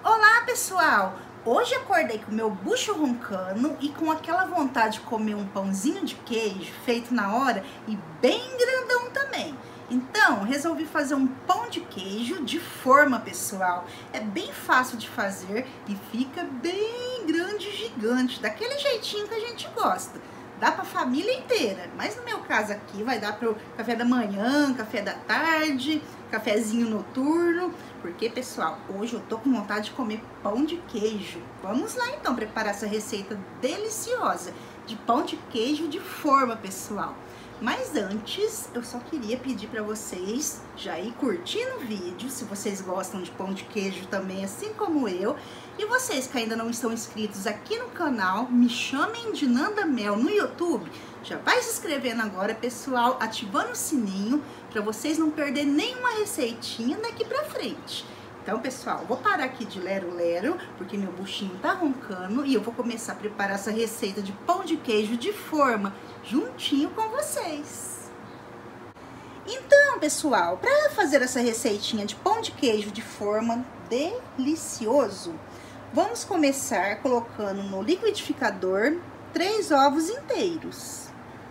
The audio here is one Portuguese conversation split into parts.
Olá, pessoal! Hoje acordei com o meu bucho roncando e com aquela vontade de comer um pãozinho de queijo feito na hora e bem grandão também. Então, resolvi fazer um pão de queijo de forma, pessoal. É bem fácil de fazer e fica bem grande e gigante, daquele jeitinho que a gente gosta. Dá para a família inteira, mas no meu caso aqui vai dar para o café da manhã, café da tarde, cafezinho noturno, porque, pessoal, hoje eu tô com vontade de comer pão de queijo. Vamos lá então preparar essa receita deliciosa de pão de queijo de forma, pessoal. Mas antes, eu só queria pedir para vocês já ir curtindo o vídeo, se vocês gostam de pão de queijo também, assim como eu. E vocês que ainda não estão inscritos aqui no canal, me chamem de Nanda Mel no YouTube. Já vai se inscrevendo agora, pessoal, ativando o sininho para vocês não perderem nenhuma receitinha daqui pra frente. Então, pessoal, vou parar aqui de lero-lero, porque meu buchinho tá roncando e eu vou começar a preparar essa receita de pão de queijo de forma, juntinho com vocês. Então, pessoal, para fazer essa receitinha de pão de queijo de forma delicioso, vamos começar colocando no liquidificador 3 ovos inteiros.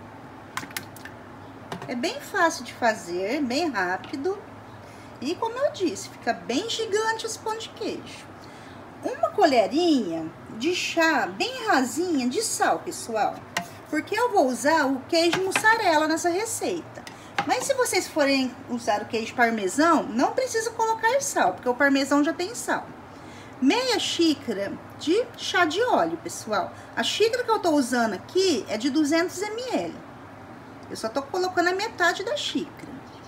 É bem fácil de fazer, bem rápido. E como eu disse, fica bem gigante esse pão de queijo. Uma colherinha de chá bem rasinha de sal, pessoal. Porque eu vou usar o queijo mussarela nessa receita. Mas se vocês forem usar o queijo parmesão, não precisa colocar sal, porque o parmesão já tem sal. Meia xícara de chá de óleo, pessoal. A xícara que eu tô usando aqui é de 200 ml. Eu só tô colocando a metade da xícara.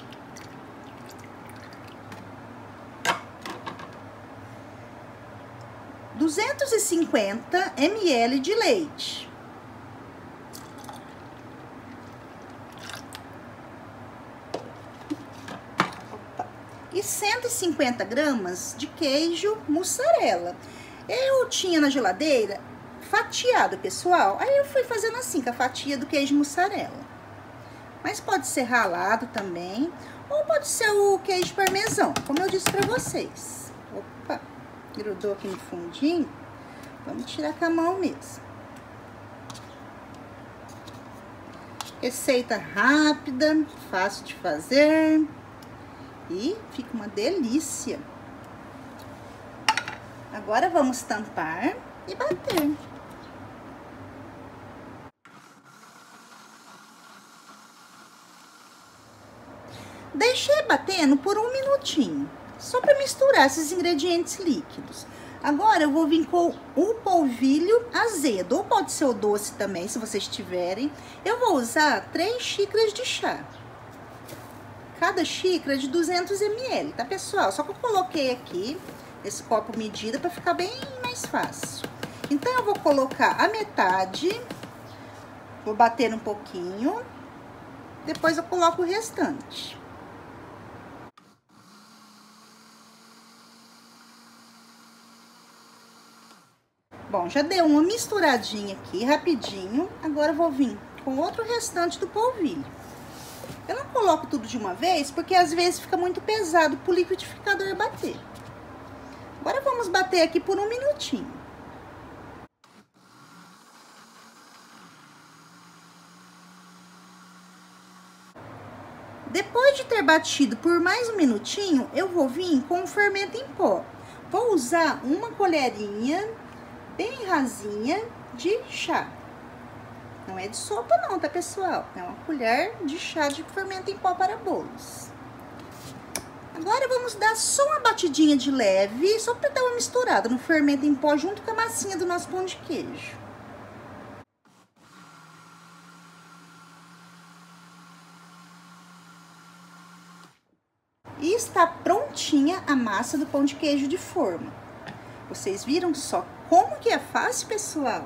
250 ml de leite. E 150 gramas de queijo mussarela. Eu tinha na geladeira fatiado, pessoal. Aí eu fui fazendo assim, com a fatia do queijo mussarela. Mas pode ser ralado também, ou pode ser o queijo parmesão, como eu disse pra vocês. Opa, grudou aqui no fundinho. Vamos tirar com a mão mesmo. Receita rápida, fácil de fazer. E fica uma delícia. Agora vamos tampar e bater. Deixei batendo por 1 minutinho, só para misturar esses ingredientes líquidos. Agora eu vou vir com o polvilho azedo, ou pode ser o doce também, se vocês tiverem. Eu vou usar 3 xícaras de chá. Cada xícara de 200 ml, tá, pessoal? Só que eu coloquei aqui esse copo medida para ficar bem mais fácil. Então, eu vou colocar a metade, vou bater um pouquinho, depois eu coloco o restante. Bom, já deu uma misturadinha aqui, rapidinho. Agora eu vou vir com outro restante do polvilho. Eu não coloco tudo de uma vez, porque às vezes fica muito pesado pro liquidificador bater. Agora vamos bater aqui por 1 minutinho. Depois de ter batido por mais 1 minutinho, eu vou vir com o fermento em pó. Vou usar uma colherinha bem rasinha de chá. Não é de sopa não, tá, pessoal? É uma colher de chá de fermento em pó para bolos. Agora vamos dar só uma batidinha de leve, só para dar uma misturada no fermento em pó junto com a massinha do nosso pão de queijo. E está prontinha a massa do pão de queijo de forma. Vocês viram só como que é fácil, pessoal?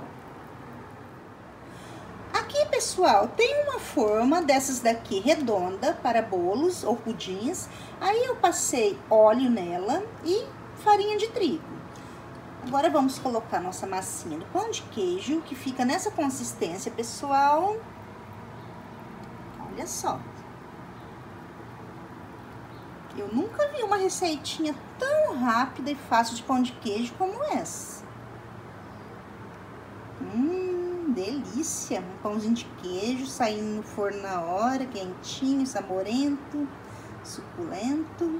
Aqui, pessoal, tem uma forma dessas daqui redonda para bolos ou pudins. Aí eu passei óleo nela e farinha de trigo. Agora vamos colocar nossa massinha do pão de queijo, que fica nessa consistência, pessoal. Olha só. Eu nunca vi uma receitinha tão rápida e fácil de pão de queijo como essa. Delícia! Um pãozinho de queijo saindo no forno na hora, quentinho, saborento, suculento.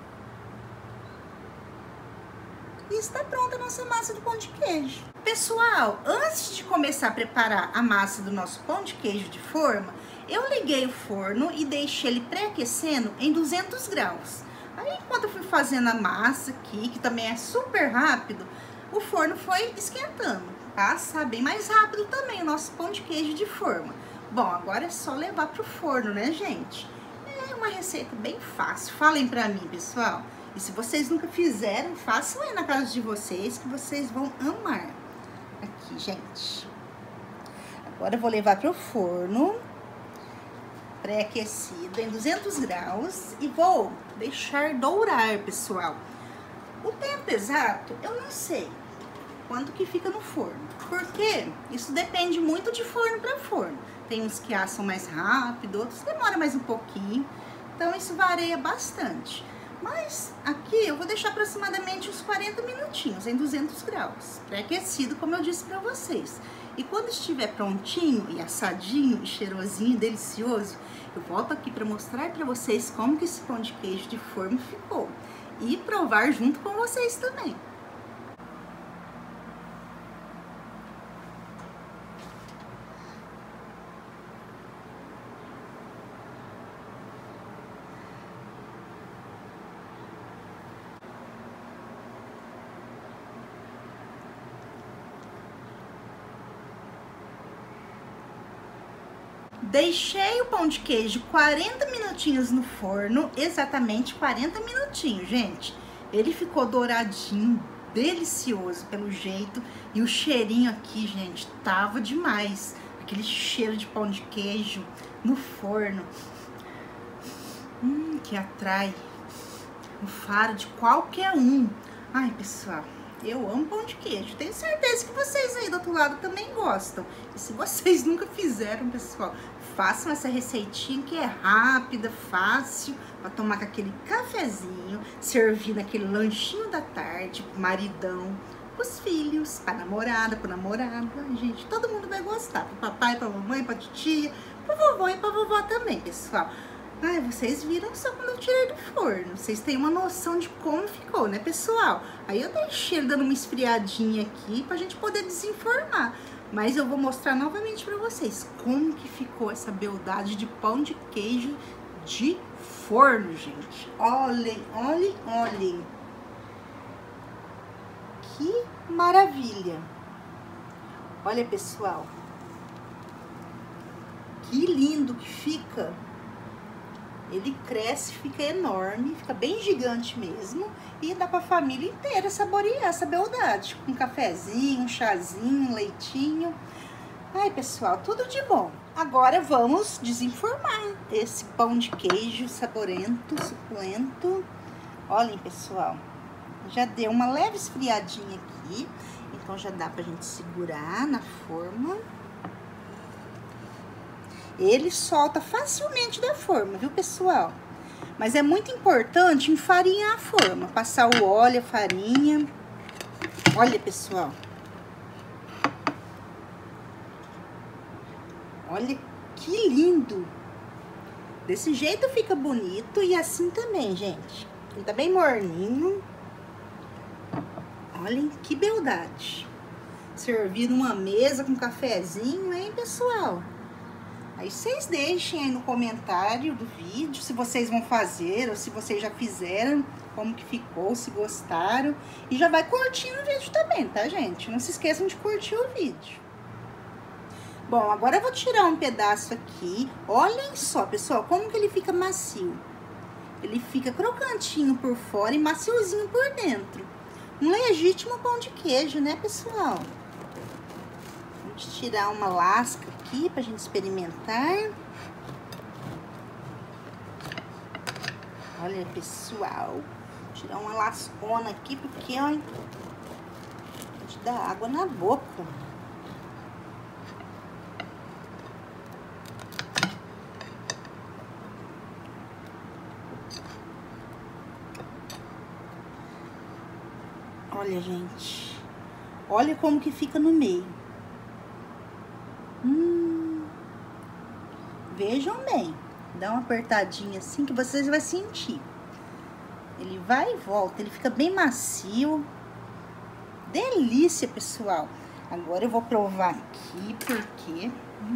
E está pronta a nossa massa do pão de queijo. Pessoal, antes de começar a preparar a massa do nosso pão de queijo de forma, eu liguei o forno e deixei ele pré-aquecendo em 200 graus. Aí, enquanto eu fui fazendo a massa aqui, que também é super rápido, o forno foi esquentando. Passa bem mais rápido também o nosso pão de queijo de forma. Bom, agora é só levar pro forno, né, gente? É uma receita bem fácil. Falem pra mim, pessoal. E se vocês nunca fizeram, façam aí na casa de vocês, que vocês vão amar. Aqui, gente. Agora eu vou levar pro forno pré-aquecido em 200 graus e vou deixar dourar, pessoal. O tempo exato, eu não sei quanto que fica no forno, porque isso depende muito de forno para forno. Tem uns que assam mais rápido, outros demoram mais um pouquinho, então isso varia bastante. Mas aqui eu vou deixar aproximadamente uns 40 minutinhos em 200 graus, pré-aquecido, como eu disse para vocês. E quando estiver prontinho e assadinho e cheirosinho, delicioso, eu volto aqui para mostrar para vocês como que esse pão de queijo de forma ficou e provar junto com vocês também. Deixei o pão de queijo 40 minutinhos no forno, exatamente 40 minutinhos, gente. Ele ficou douradinho, delicioso pelo jeito. E o cheirinho aqui, gente, tava demais. Aquele cheiro de pão de queijo no forno. Que atrai o faro de qualquer um. Ai, pessoal, eu amo pão de queijo. Tenho certeza que vocês aí do outro lado também gostam. E se vocês nunca fizeram, pessoal, façam essa receitinha que é rápida, fácil, para tomar com aquele cafezinho, servir naquele lanchinho da tarde, pro maridão, pros filhos, pra namorada, pro namorado. Ai, gente, todo mundo vai gostar. Pro papai, pra mamãe, pra titia, pro vovô e pra vovó também, pessoal. Ai, vocês viram só quando eu tirei do forno. Vocês têm uma noção de como ficou, né, pessoal? Aí eu deixei ele dando uma esfriadinha aqui pra gente poder desenformar. Mas eu vou mostrar novamente pra vocês como que ficou essa beldade de pão de queijo de forno, gente. Olhem, olhem, olhem. Que maravilha. Olha, pessoal. Que lindo que fica. Ele cresce, fica enorme, fica bem gigante mesmo. E dá pra família inteira saborear essa beldade. Com um cafezinho, um chazinho, um leitinho. Ai, pessoal, tudo de bom. Agora vamos desenformar esse pão de queijo saborento, suculento. Olhem, pessoal, já deu uma leve esfriadinha aqui. Então já dá pra gente segurar na forma. Ele solta facilmente da forma, viu, pessoal? Mas é muito importante enfarinhar a forma, passar o óleo, a farinha. Olha, pessoal. Olha que lindo. Desse jeito fica bonito e assim também, gente. Ele tá bem morninho. Olhem que beldade. Servir numa mesa com cafezinho, hein, pessoal? Aí vocês deixem aí no comentário do vídeo se vocês vão fazer ou se vocês já fizeram, como que ficou, se gostaram. E já vai curtindo o vídeo também, tá, gente? Não se esqueçam de curtir o vídeo. Bom, agora eu vou tirar um pedaço aqui. Olhem só, pessoal, como que ele fica macio. Ele fica crocantinho por fora e maciozinho por dentro. Um legítimo pão de queijo, né, pessoal? Vamos tirar uma lasca aqui pra gente experimentar. Olha, pessoal, vou tirar uma lascona aqui porque, ó, pode dar água na boca. Olha, gente. Olha como que fica no meio. Vejam bem. Dá uma apertadinha assim que vocês vão sentir. Ele vai e volta, ele fica bem macio. Delícia, pessoal. Agora eu vou provar aqui porque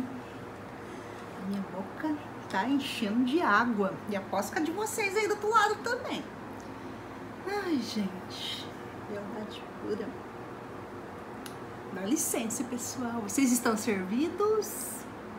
minha boca tá enchendo de água. E aposto que a de vocês aí do outro lado também. Ai, gente. Verdade pura. Dá licença, pessoal. Vocês estão servidos?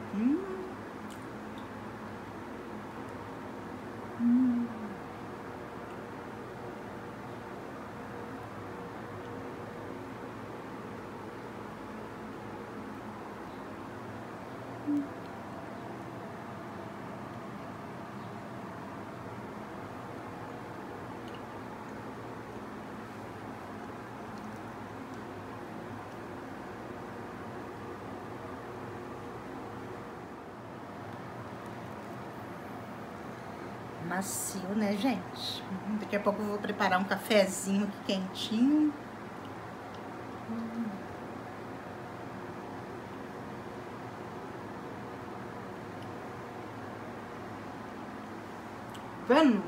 Macio, né, gente? Daqui a pouco eu vou preparar um cafezinho aqui quentinho. Vendo?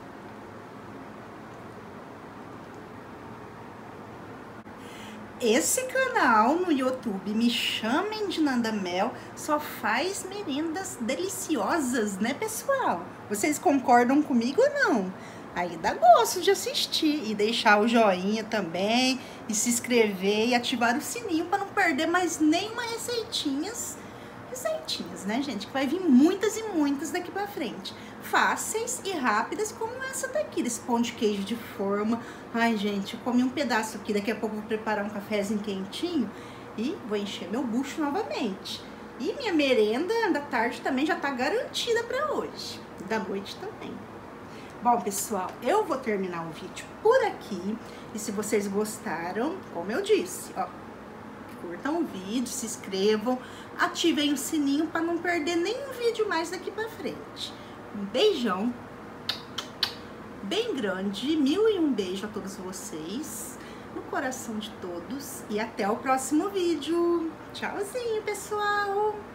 Esse canal no YouTube, Me Chamem de Nanda Mel, só faz merendas deliciosas, né, pessoal? Vocês concordam comigo ou não? Aí dá gosto de assistir e deixar o joinha também, e se inscrever e ativar o sininho para não perder mais nenhuma receitinhas, né, gente? Que vai vir muitas e muitas daqui pra frente. Fáceis e rápidas, como essa daqui, desse pão de queijo de forma. Ai, gente, eu comi um pedaço aqui, daqui a pouco eu vou preparar um cafezinho quentinho e vou encher meu bucho novamente. E minha merenda da tarde também já tá garantida pra hoje, da noite também. Bom, pessoal, eu vou terminar o vídeo por aqui. E se vocês gostaram, como eu disse, ó, curtam o vídeo, se inscrevam, ativem o sininho para não perder nenhum vídeo mais daqui pra frente. Um beijão bem grande, 1001 beijo a todos vocês, no coração de todos, e até o próximo vídeo. Tchauzinho, pessoal!